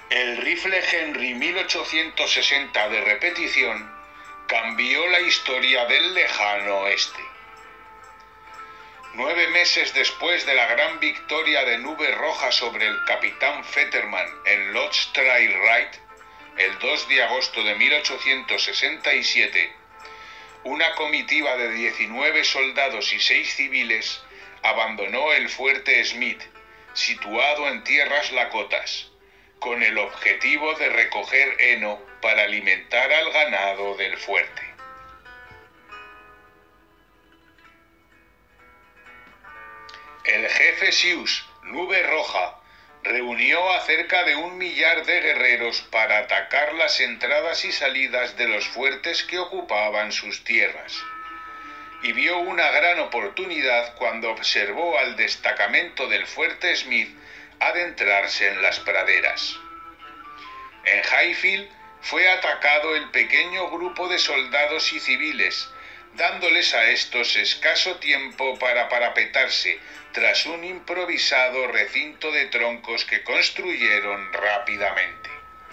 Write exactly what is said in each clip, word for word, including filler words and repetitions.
El rifle Henry mil ochocientos sesenta de repetición cambió la historia del lejano oeste. Nueve meses después de la gran victoria de Nube Roja sobre el capitán Fetterman en Lodz Trail Ride, el dos de agosto de mil ochocientos sesenta y siete, una comitiva de diecinueve soldados y seis civiles abandonó el fuerte Smith, situado en tierras lakotas, con el objetivo de recoger heno para alimentar al ganado del fuerte. El jefe Sioux, Nube Roja, reunió a cerca de un millar de guerreros para atacar las entradas y salidas de los fuertes que ocupaban sus tierras, y vio una gran oportunidad cuando observó al destacamento del fuerte Smith adentrarse en las praderas. En Highfield fue atacado el pequeño grupo de soldados y civiles, dándoles a estos escaso tiempo para parapetarse tras un improvisado recinto de troncos que construyeron rápidamente.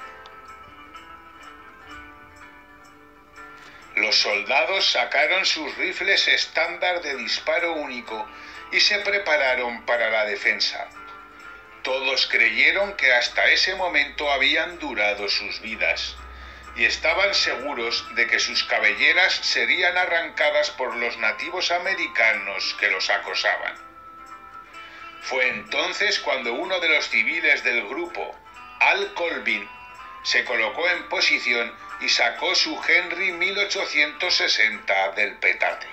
Los soldados sacaron sus rifles estándar de disparo único y se prepararon para la defensa. Todos creyeron que hasta ese momento habían durado sus vidas y estaban seguros de que sus cabelleras serían arrancadas por los nativos americanos que los acosaban. Fue entonces cuando uno de los civiles del grupo, Al Colvin, se colocó en posición y sacó su Henry mil ochocientos sesenta del petate.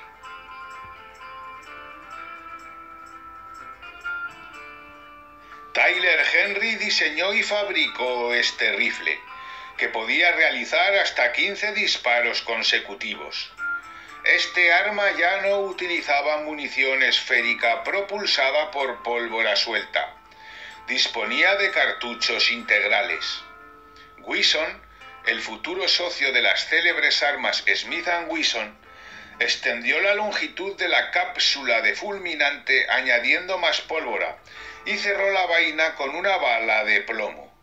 Tyler Henry diseñó y fabricó este rifle, que podía realizar hasta quince disparos consecutivos. Este arma ya no utilizaba munición esférica propulsada por pólvora suelta. Disponía de cartuchos integrales. Wesson, el futuro socio de las célebres armas Smith and Wesson, extendió la longitud de la cápsula de fulminante añadiendo más pólvora y cerró la vaina con una bala de plomo.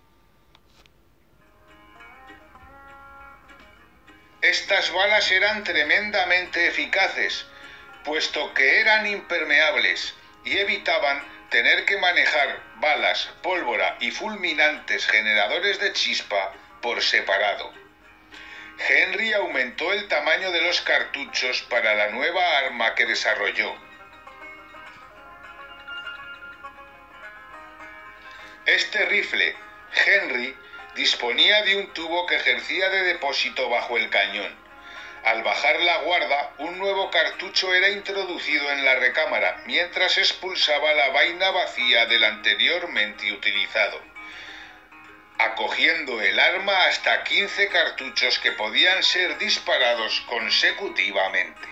Estas balas eran tremendamente eficaces, puesto que eran impermeables y evitaban tener que manejar balas, pólvora y fulminantes generadores de chispa por separado. Henry aumentó el tamaño de los cartuchos para la nueva arma que desarrolló. Este rifle, Henry, disponía de un tubo que ejercía de depósito bajo el cañón. Al bajar la guarda, un nuevo cartucho era introducido en la recámara, mientras expulsaba la vaina vacía del anteriormente utilizado, acogiendo el arma hasta quince cartuchos que podían ser disparados consecutivamente.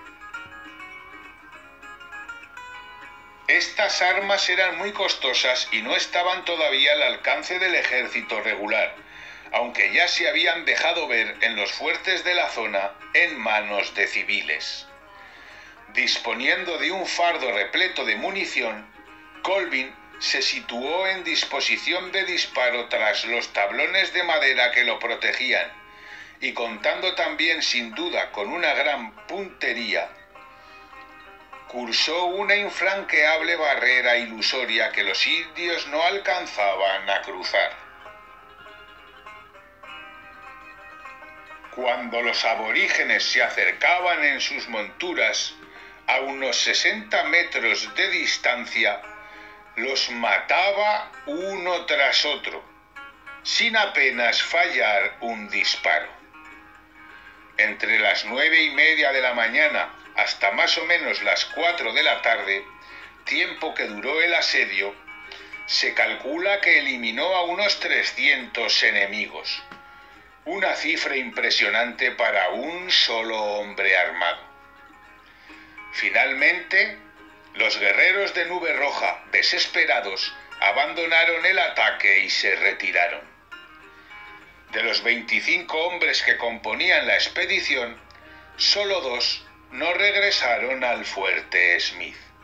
Estas armas eran muy costosas y no estaban todavía al alcance del ejército regular, aunque ya se habían dejado ver en los fuertes de la zona en manos de civiles. Disponiendo de un fardo repleto de munición, Colvin se situó en disposición de disparo tras los tablones de madera que lo protegían, y contando también sin duda con una gran puntería, cursó una infranqueable barrera ilusoria que los indios no alcanzaban a cruzar. Cuando los aborígenes se acercaban en sus monturas a unos sesenta metros de distancia, los mataba uno tras otro, sin apenas fallar un disparo. Entre las nueve y media de la mañana hasta más o menos las cuatro de la tarde, tiempo que duró el asedio, se calcula que eliminó a unos trescientos enemigos, una cifra impresionante para un solo hombre armado. Finalmente, los guerreros de Nube Roja, desesperados, abandonaron el ataque y se retiraron. De los veinticinco hombres que componían la expedición, solo dos no regresaron al fuerte Smith.